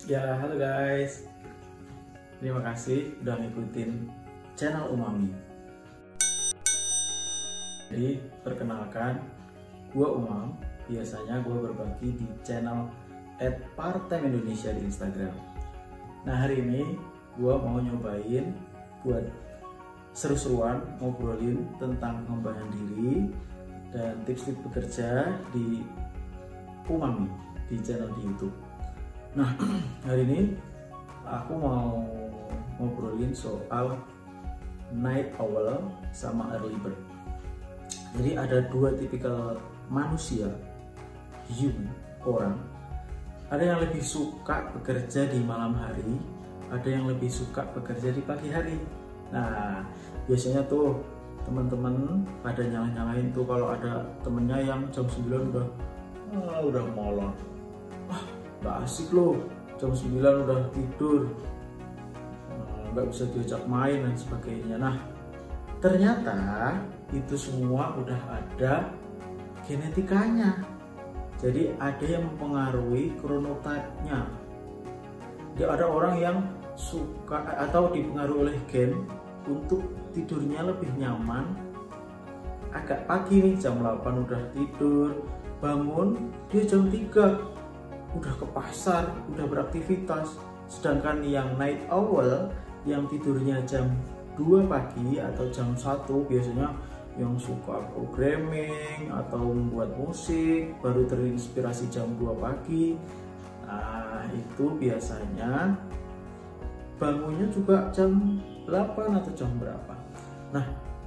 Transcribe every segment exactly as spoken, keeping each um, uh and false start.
Ya, halo guys. Terima kasih udah ngikutin channel Umami. Jadi, perkenalkan, gua Umam. Biasanya gua berbagi di channel at parttime indonesia di Instagram. Nah, hari ini gua mau nyobain buat seru-seruan ngobrolin tentang pengembangan diri dan tips-tips bekerja di Umami di channel di YouTube. Nah, hari ini aku mau ngobrolin soal night owl sama early bird. Jadi ada dua tipikal manusia, human, orang. Ada yang lebih suka bekerja di malam hari, ada yang lebih suka bekerja di pagi hari. Nah, biasanya tuh teman-teman pada nyala-nyalain tuh kalau ada temennya yang jam sembilan udah ah, udah molor. Wah, gak asik loh, jam sembilan udah tidur, nggak bisa diajak main dan sebagainya. Nah, ternyata itu semua udah ada genetikanya. Jadi ada yang mempengaruhi chronotype-nya. Jadi ada orang yang suka atau dipengaruhi oleh gen untuk tidurnya lebih nyaman agak pagi nih, jam delapan udah tidur, bangun dia jam tiga udah ke pasar, udah beraktivitas. Sedangkan yang night owl yang tidurnya jam dua pagi atau jam satu, biasanya yang suka programming atau membuat musik, baru terinspirasi jam dua pagi. Nah, itu biasanya bangunnya juga jam delapan atau jam berapa. Nah,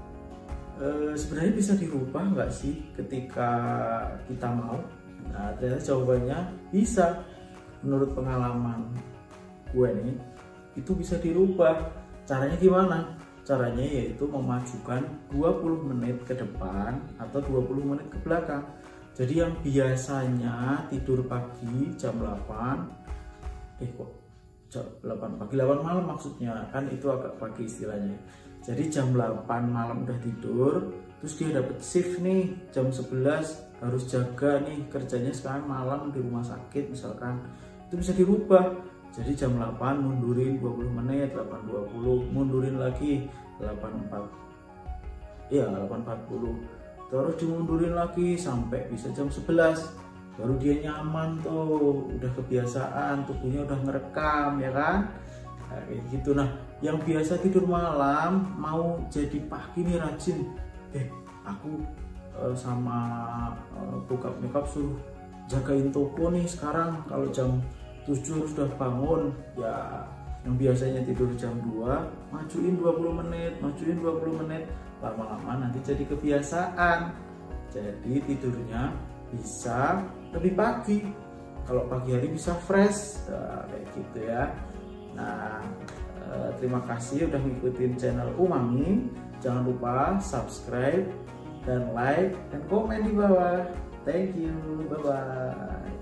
e, sebenarnya bisa dirubah nggak sih ketika kita mau? Nah, ternyata jawabannya bisa. Menurut pengalaman gue nih, itu bisa dirubah. Caranya gimana? Caranya yaitu memajukan dua puluh menit ke depan atau dua puluh menit ke belakang. Jadi yang biasanya tidur pagi jam delapan, eh kok jam delapan pagi, delapan malam maksudnya, kan itu agak pagi istilahnya. Jadi jam delapan malam udah tidur, terus dia dapat shift nih jam sebelas, harus jaga nih kerjanya sekarang malam di rumah sakit misalkan. Itu bisa dirubah. Jadi jam delapan mundurin dua puluh menit, delapan dua puluh mundurin lagi delapan empat. Iya, delapan empat puluh. Terus dimundurin lagi sampai bisa jam sebelas. Baru dia nyaman tuh, udah kebiasaan, tubuhnya udah ngerekam ya kan. Nah, kayak gitu. Nah, yang biasa tidur malam mau jadi pagi nih rajin. Eh, aku uh, sama uh, bokap nyokap suruh jagain toko nih sekarang, kalau jam tujuh sudah bangun. Ya, yang biasanya tidur jam dua, majuin dua puluh menit, majuin dua puluh menit. Lama-lama nanti jadi kebiasaan. Jadi tidurnya bisa lebih pagi. Kalau pagi hari bisa fresh. Nah, kayak gitu ya. Nah, eh, terima kasih udah ngikutin channel Umami. Jangan lupa subscribe dan like dan komen di bawah. Thank you. Bye bye.